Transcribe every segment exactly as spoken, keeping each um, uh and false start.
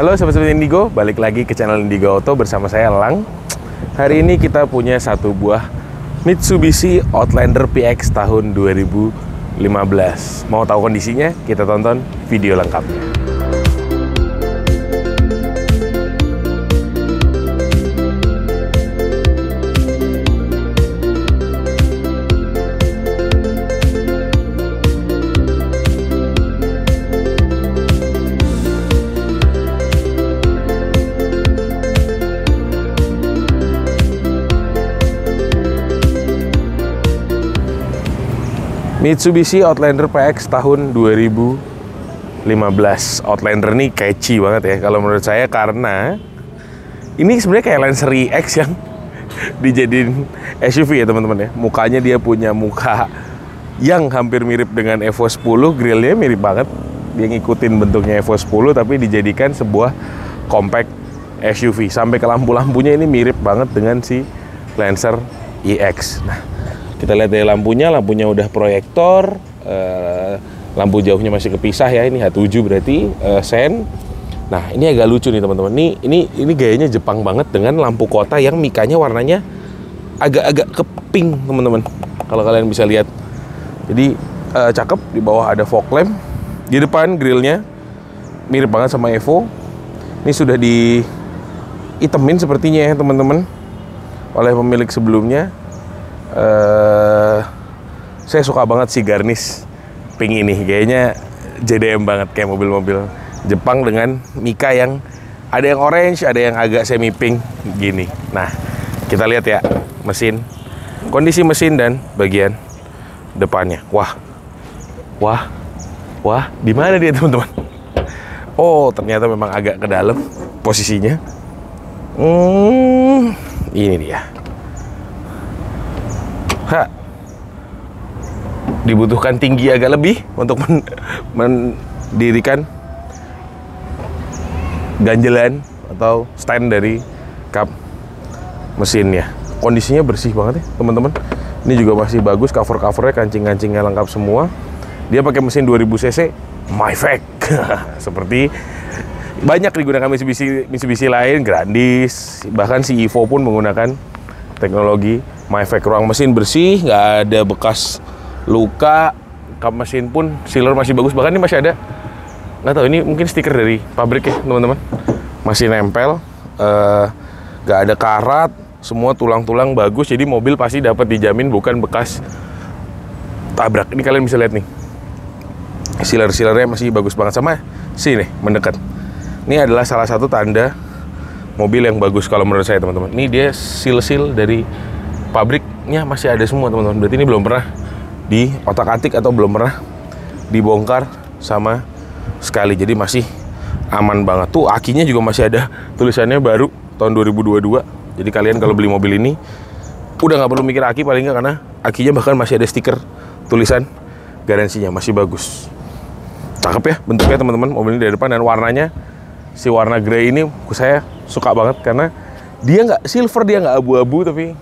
Halo sobat-sobat Indigo, balik lagi ke channel Indigo Auto bersama saya Lang. Hari ini kita punya satu buah Mitsubishi Outlander P X tahun dua ribu lima belas. Mau tahu kondisinya? Kita tonton video lengkapnya. Mitsubishi Outlander P X tahun dua ribu lima belas. Outlander ini catchy banget ya kalau menurut saya, karena ini sebenarnya kayak Lancer E X yang dijadiin S U V ya teman-teman ya. Mukanya dia punya muka yang hampir mirip dengan Evo sepuluh, grillnya mirip banget. Dia ngikutin bentuknya Evo sepuluh tapi dijadikan sebuah compact S U V. Sampai ke lampu-lampunya ini mirip banget dengan si Lancer E X. Nah, kita lihat dari lampunya, lampunya udah proyektor, uh, lampu jauhnya masih kepisah ya, ini H tujuh berarti, uh, sen. Nah, ini agak lucu nih teman-teman, ini, ini, ini gayanya Jepang banget dengan lampu kota yang mikanya warnanya agak-agak ke pink teman-teman. Kalau kalian bisa lihat, jadi uh, cakep, di bawah ada fog lamp, di depan grillnya mirip banget sama Evo. Ini sudah di itemin sepertinya ya teman-teman oleh pemilik sebelumnya. Uh, saya suka banget sih garnish pink ini, kayaknya J D M banget, kayak mobil-mobil Jepang dengan mika yang ada yang orange, ada yang agak semi pink gini. Nah, kita lihat ya mesin, kondisi mesin dan bagian depannya. Wah, wah, wah, di mana dia teman-teman? Oh, ternyata memang agak ke dalam posisinya. Hmm, ini dia. Ha, dibutuhkan tinggi agak lebih untuk men mendirikan ganjelan atau stand dari kap mesinnya. Kondisinya bersih banget ya teman-teman. Ini juga masih bagus, cover-covernya, kancing-kancingnya lengkap semua. Dia pakai mesin dua ribu cc Maybach. Seperti banyak digunakan Mitsubishi Mitsubishi lain, Grandis, bahkan si Evo pun menggunakan teknologi Maybach. Ruang mesin bersih, nggak ada bekas luka. Kap mesin pun sealer masih bagus, bahkan ini masih ada, nggak tahu ini mungkin stiker dari pabrik ya teman-teman, masih nempel. uh, nggak ada karat, semua tulang-tulang bagus, jadi mobil pasti dapat dijamin bukan bekas tabrak. Ini kalian bisa lihat nih, sealer-sealernya masih bagus banget. Sama sini mendekat, ini adalah salah satu tanda mobil yang bagus kalau menurut saya teman-teman. Ini dia seal-seal dari pabriknya masih ada semua teman-teman. Berarti ini belum pernah di otak-atik atau belum pernah dibongkar sama sekali. Jadi masih aman banget. Tuh akinya juga masih ada tulisannya baru tahun dua ribu dua puluh dua. Jadi kalian kalau beli mobil ini udah nggak perlu mikir aki paling nggak, karena akinya bahkan masih ada stiker tulisan garansinya, masih bagus. Cakep ya bentuknya teman-teman mobil ini dari depan, dan warnanya si warna grey ini saya suka banget karena dia nggak silver, dia nggak abu-abu, tapi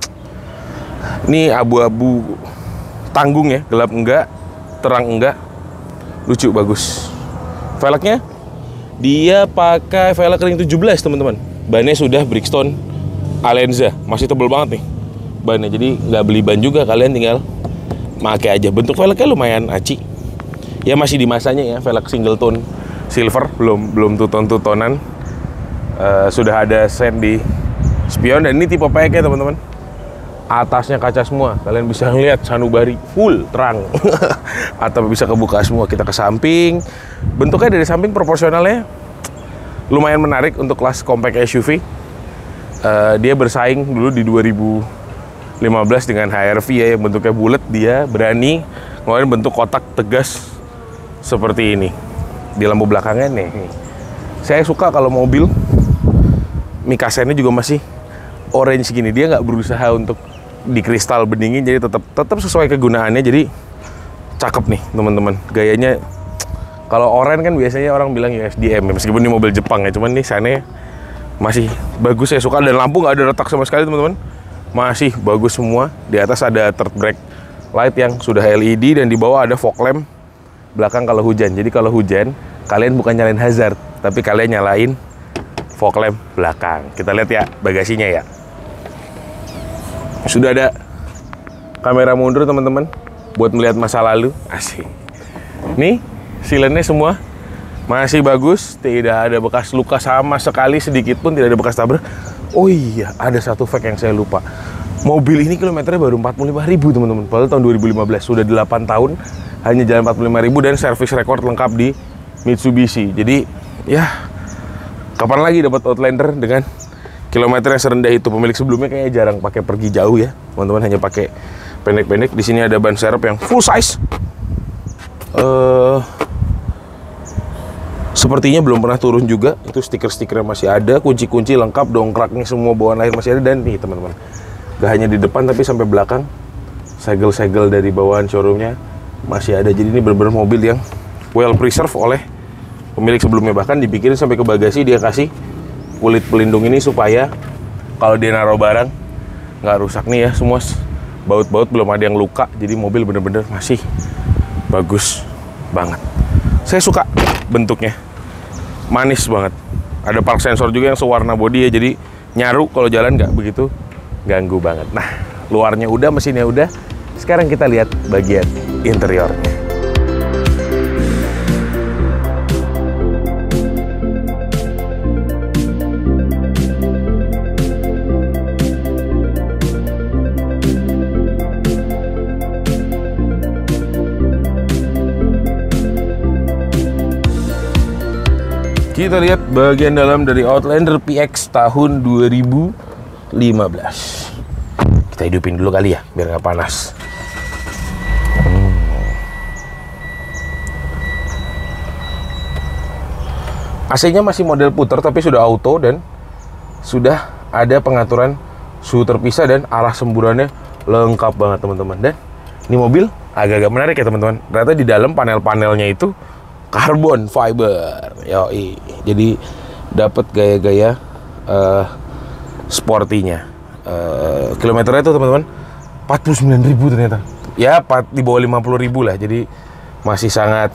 ini abu-abu tanggung ya, gelap enggak, terang enggak, lucu, bagus. Velgnya dia pakai velg ring tujuh belas teman-teman. Bannya sudah Bridgestone Alenza, masih tebel banget nih bannya, jadi nggak beli ban juga, kalian tinggal pakai aja. Bentuk velgnya lumayan aci ya, masih di masanya ya, velg single tone silver, belum belum tuton-tutonan. Uh, sudah ada sen di spion, dan ini tipe P K teman-teman. Atasnya kaca semua, kalian bisa lihat sanubari full terang. Atap bisa kebuka semua. Kita ke samping, bentuknya dari samping proporsionalnya lumayan menarik untuk kelas compact S U V. Uh, dia bersaing dulu di dua ribu lima belas dengan H R V ya, yang bentuknya bulat. Dia berani ngeluarin bentuk kotak tegas seperti ini di lampu belakangnya nih. Saya suka kalau mobil mika sennya juga masih orange gini. Dia nggak berusaha untuk di kristal beningin, jadi tetap tetap sesuai kegunaannya. Jadi cakep nih teman-teman. Gayanya kalau oranye kan biasanya orang bilang U S D M, meskipun ini mobil Jepang ya, cuman nih sennya masih bagus, saya suka. Dan lampu nggak ada retak sama sekali teman-teman, masih bagus semua. Di atas ada third brake light yang sudah L E D, dan di bawah ada fog lamp belakang kalau hujan. Jadi kalau hujan kalian bukan nyalain hazard, tapi kalian nyalain fog lamp belakang. Kita lihat ya bagasinya ya. Sudah ada kamera mundur teman-teman buat melihat masa lalu. Asik. Nih silennya semua masih bagus, tidak ada bekas luka sama sekali, sedikit pun tidak ada bekas tabrak. Oh iya, ada satu fact yang saya lupa. Mobil ini kilometernya baru empat puluh lima ribu teman-teman. Padahal tahun dua ribu lima belas, sudah delapan tahun hanya jalan empat puluh lima ribu dan service record lengkap di Mitsubishi. Jadi ya kapan lagi dapat Outlander dengan kilometer yang serendah itu? Pemilik sebelumnya kayaknya jarang pakai pergi jauh ya teman-teman, hanya pakai pendek-pendek. Di sini ada ban serep yang full size. Uh, sepertinya belum pernah turun juga. Itu stiker-stikernya masih ada, kunci-kunci lengkap, dongkraknya semua bawaan lahir masih ada. Dan nih teman-teman, gak hanya di depan tapi sampai belakang, segel-segel dari bawaan showroomnya masih ada. Jadi ini benar-benar mobil yang well preserved oleh pemilik sebelumnya. Bahkan dipikirin sampai ke bagasi dia kasih kulit pelindung ini supaya kalau dia naruh barang nggak rusak. Nih ya, semua baut-baut belum ada yang luka. Jadi mobil bener-bener masih bagus banget. Saya suka bentuknya, manis banget. Ada park sensor juga yang sewarna body ya, jadi nyaru kalau jalan nggak begitu ganggu banget. Nah, luarnya udah, mesinnya udah. Sekarang kita lihat bagian interiornya. Kita lihat bagian dalam dari Outlander P X tahun dua ribu lima belas. Kita hidupin dulu kali ya, biar nggak panas. Hmm. A C-nya masih model puter, tapi sudah auto dan sudah ada pengaturan suhu terpisah dan arah semburannya lengkap banget teman-teman. Dan ini mobil agak-agak menarik ya teman-teman. Ternyata di dalam panel-panelnya itu carbon fiber, yoi. Jadi dapat gaya-gaya uh, sportinya. Uh, kilometernya itu teman-teman empat puluh sembilan ribu ternyata. Ya, di bawah lima puluh ribu lah. Jadi masih sangat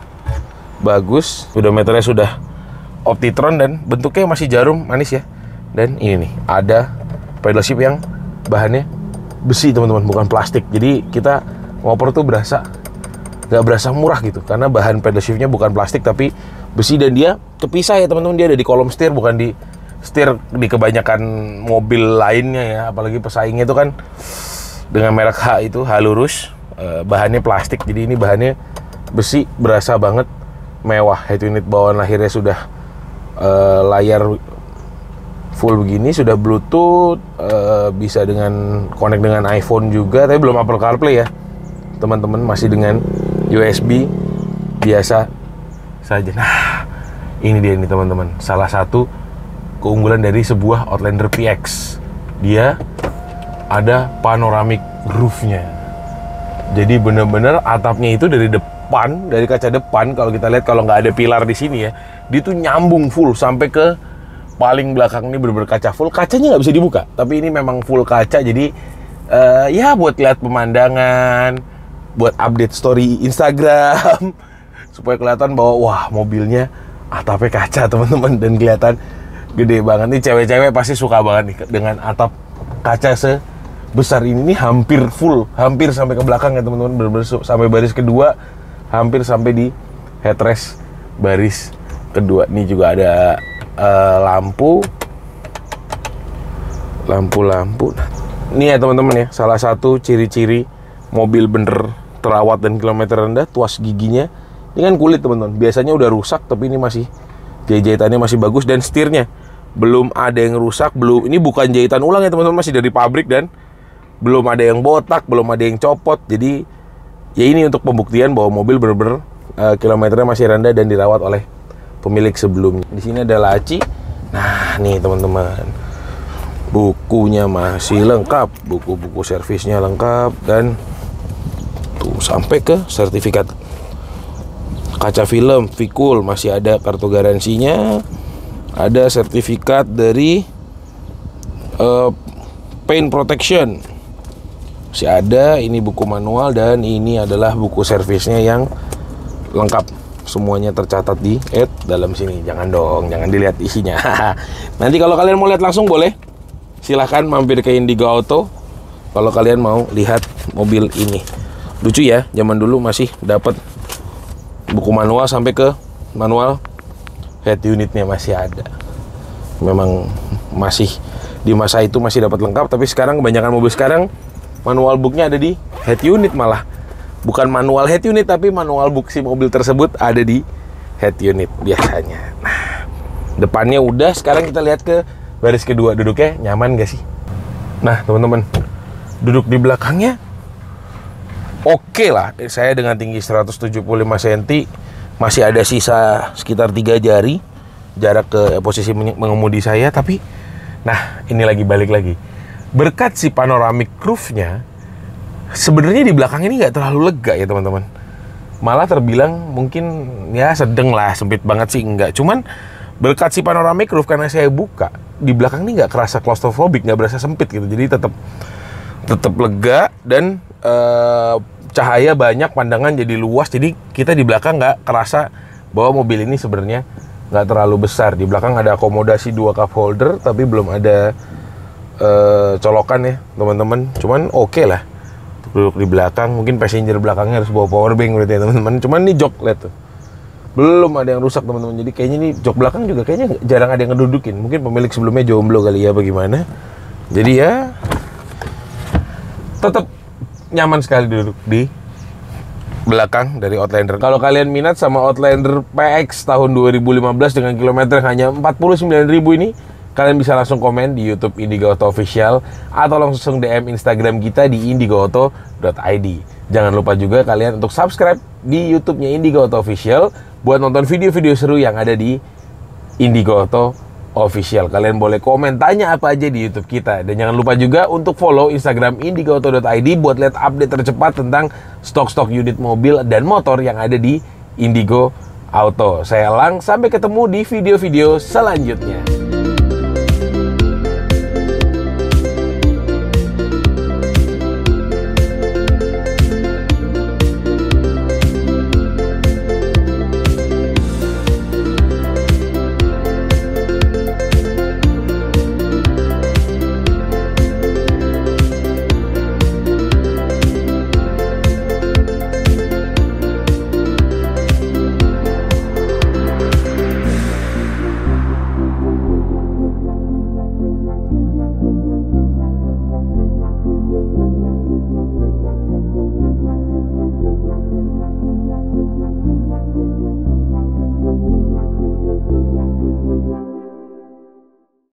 bagus. Speedometernya sudah Optitron dan bentuknya masih jarum manis ya. Dan ini nih, ada pedal shift yang bahannya besi teman-teman, bukan plastik. Jadi kita ngoper tuh berasa nggak berasa murah gitu, karena bahan pedal shiftnya bukan plastik tapi besi. Dan dia kepisah ya teman-teman, dia ada di kolom setir, bukan di setir di kebanyakan mobil lainnya ya. Apalagi pesaingnya itu kan dengan merek H itu, H lurus, eh, bahannya plastik. Jadi ini bahannya besi, berasa banget mewah. Head unit bawaan lahirnya sudah eh, layar full begini, sudah Bluetooth, eh, bisa dengan connect dengan iPhone juga, tapi belum Apple CarPlay ya teman-teman, masih dengan U S B biasa saja. Nah, ini dia nih teman-teman, salah satu keunggulan dari sebuah Outlander P X. Dia ada panoramic roof-nya. Jadi benar-benar atapnya itu dari depan, dari kaca depan. Kalau kita lihat, kalau nggak ada pilar di sini ya, dia tuh nyambung full sampai ke paling belakang. Ini benar-benar kaca full. Kacanya nggak bisa dibuka, tapi ini memang full kaca. Jadi uh, ya buat lihat pemandangan, buat update story Instagram supaya kelihatan bahwa wah, mobilnya atapnya kaca teman-teman, dan kelihatan gede banget. Nih cewek-cewek pasti suka banget nih dengan atap kaca sebesar ini. Nih hampir full, hampir sampai ke belakang ya teman-teman, bener-bener sampai baris kedua, hampir sampai di headrest baris kedua. Nih juga ada uh, lampu lampu-lampu. Nah, ini ya teman-teman ya, salah satu ciri-ciri mobil bener terawat dan kilometer rendah, tuas giginya. Ini kan kulit teman-teman, biasanya udah rusak, tapi ini masih jahitannya masih bagus. Dan setirnya belum ada yang rusak, belum, ini bukan jahitan ulang ya teman-teman, masih dari pabrik dan belum ada yang botak, belum ada yang copot. Jadi ya ini untuk pembuktian bahwa mobil bener-bener uh, kilometernya masih rendah dan dirawat oleh pemilik sebelumnya. Di sini ada laci. Nah nih teman-teman, bukunya masih lengkap, buku-buku servisnya lengkap, dan tuh sampai ke sertifikat kaca film, Vikul, masih ada kartu garansinya, ada sertifikat dari uh, paint protection masih ada. Ini buku manual dan ini adalah buku servisnya yang lengkap semuanya tercatat di add dalam sini. Jangan dong, jangan dilihat isinya. Nanti kalau kalian mau lihat langsung boleh, silahkan mampir ke Indigo Auto kalau kalian mau lihat mobil ini. Lucu ya, zaman dulu masih dapat buku manual sampai ke manual head unitnya masih ada. Memang masih di masa itu masih dapat lengkap, tapi sekarang kebanyakan mobil sekarang manual booknya ada di head unit malah. Bukan manual head unit, tapi manual book si mobil tersebut ada di head unit biasanya. Nah, depannya udah, sekarang kita lihat ke baris kedua. Duduknya nyaman gak sih? Nah, teman-teman, duduk di belakangnya oke lah. Saya dengan tinggi seratus tujuh puluh lima sentimeter, masih ada sisa sekitar tiga jari jarak ke posisi mengemudi saya. Tapi, nah, ini lagi balik lagi. Berkat si panoramic roof-nya, sebenarnya di belakang ini nggak terlalu lega ya teman-teman. Malah terbilang mungkin ya sedang lah, sempit banget sih enggak. Cuman berkat si panoramic roof, karena saya buka, di belakang ini nggak kerasa claustrophobic, nggak berasa sempit gitu. Jadi tetap tetap lega dan uh, cahaya banyak, pandangan jadi luas. Jadi kita di belakang nggak kerasa bahwa mobil ini sebenarnya nggak terlalu besar. Di belakang ada akomodasi dua cup holder, tapi belum ada uh, colokan ya teman-teman. Cuman oke okay lah duduk di belakang. Mungkin passenger belakangnya harus bawa power bank berarti ya teman-teman. Cuman ini jok, lihat tuh, belum ada yang rusak teman-teman. Jadi kayaknya ini jok belakang juga kayaknya jarang ada yang ngedudukin. Mungkin pemilik sebelumnya jomblo kali ya, bagaimana. Jadi ya tetap nyaman sekali duduk di belakang dari Outlander. Kalau kalian minat sama Outlander P X tahun dua ribu lima belas dengan kilometer hanya empat puluh sembilan ribu ini, kalian bisa langsung komen di YouTube Indigo Auto Official atau langsung D M Instagram kita di indigo auto dot i d. Jangan lupa juga kalian untuk subscribe di YouTube-nya Indigo Auto Official buat nonton video-video seru yang ada di Indigo Auto Official. Kalian boleh komen, tanya apa aja di YouTube kita. Dan jangan lupa juga untuk follow Instagram indigo auto dot i d buat lihat update tercepat tentang stok-stok unit mobil dan motor yang ada di Indigo Auto. Saya Lang, sampai ketemu di video-video selanjutnya.